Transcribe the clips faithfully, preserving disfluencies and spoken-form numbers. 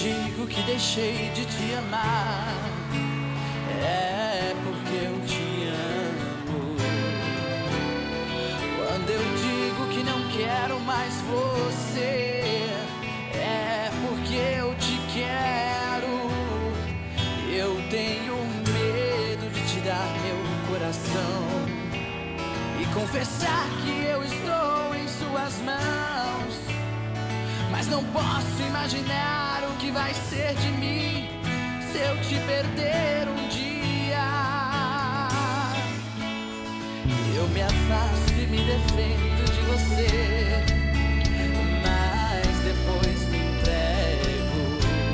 digo que deixei de te amar, é porque eu te amo. Quando eu digo que não quero mais você, é porque eu te quero. Eu tenho medo de te dar meu coração e confessar que eu estou em suas mãos, mas não posso imaginar o que vai ser de mim se eu te perder um dia. Eu me afasto e me defendo de você, mas depois me entrego.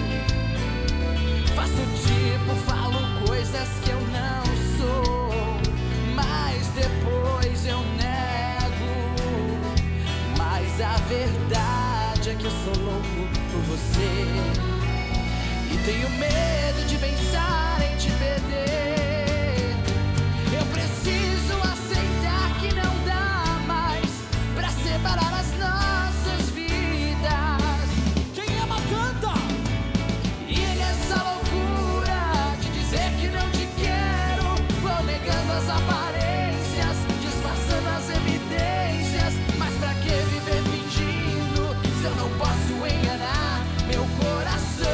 Faço tipo, falo coisas que eu não sou, mas depois eu nego. Mas a verdade é que eu sou louco por você e tenho medo de pensar em te perder. Eu preciso aceitar que não dá mais pra separar as nossas vidas. Quem ama canta! E nessa loucura de dizer que não te quero, vou negando as aparências, disfarçando as evidências. Mas pra que viver fingindo se eu não posso enganar meu coração?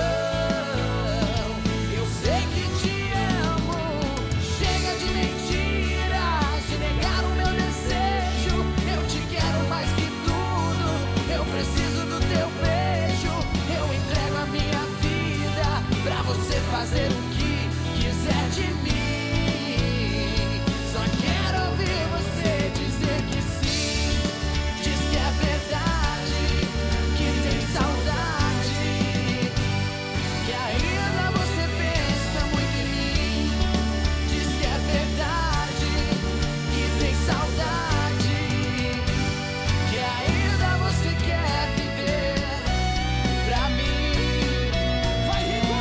Eu sei que te amo, chega de mentiras, de negar o meu desejo. Eu te quero mais que tudo, eu preciso do teu beijo. Eu entrego a minha vida pra você fazer o que quiser de mim. Só quero ouvir você dizer que sim, diz que é verdade, que tem saudade, que ainda você pensa muito em mim. Diz que é verdade, que tem saudade, que ainda você quer viver pra mim. Vai, Rico!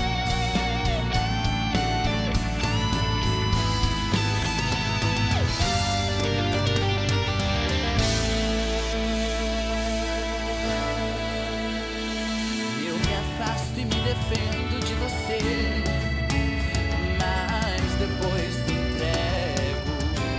Eu me afasto e me defendo de você, mas depois me entrego.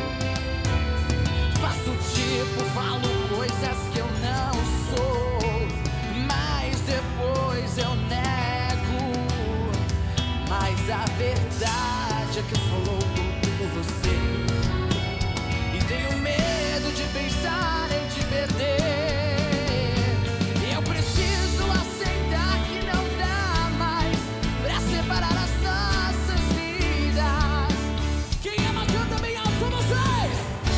Faço tipo, falo coisas que eu não sou, mas depois eu nego. Mas a verdade é que eu sou louco por você e tenho medo de pensar em te perder. Eu preciso aceitar que não dá mais pra separar as nossas vidas. Quem ama canta bem alto, são vocês!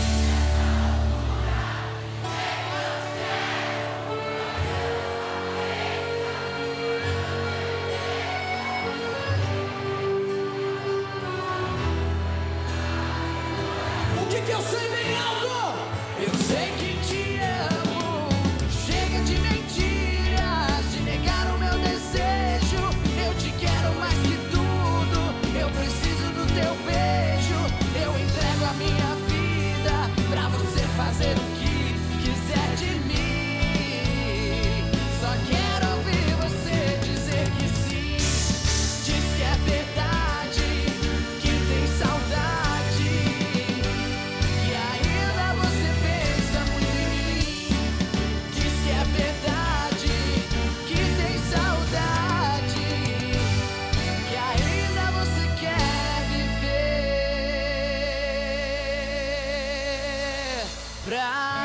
O que que eu sei bem alto? Eu sei que te amo, chega de mentiras, de negar o meu desejo. Eu te quero mais que tudo, eu preciso do teu beijo. Eu entrego a minha vida pra você fazer o que quiser de mim. Só quero ouvir você dizer que sim, diz que é verdade, que tem saudade, que ainda você pensa muito em mim. Diz que é verdade, que tem saudade, que ainda você quer viver pra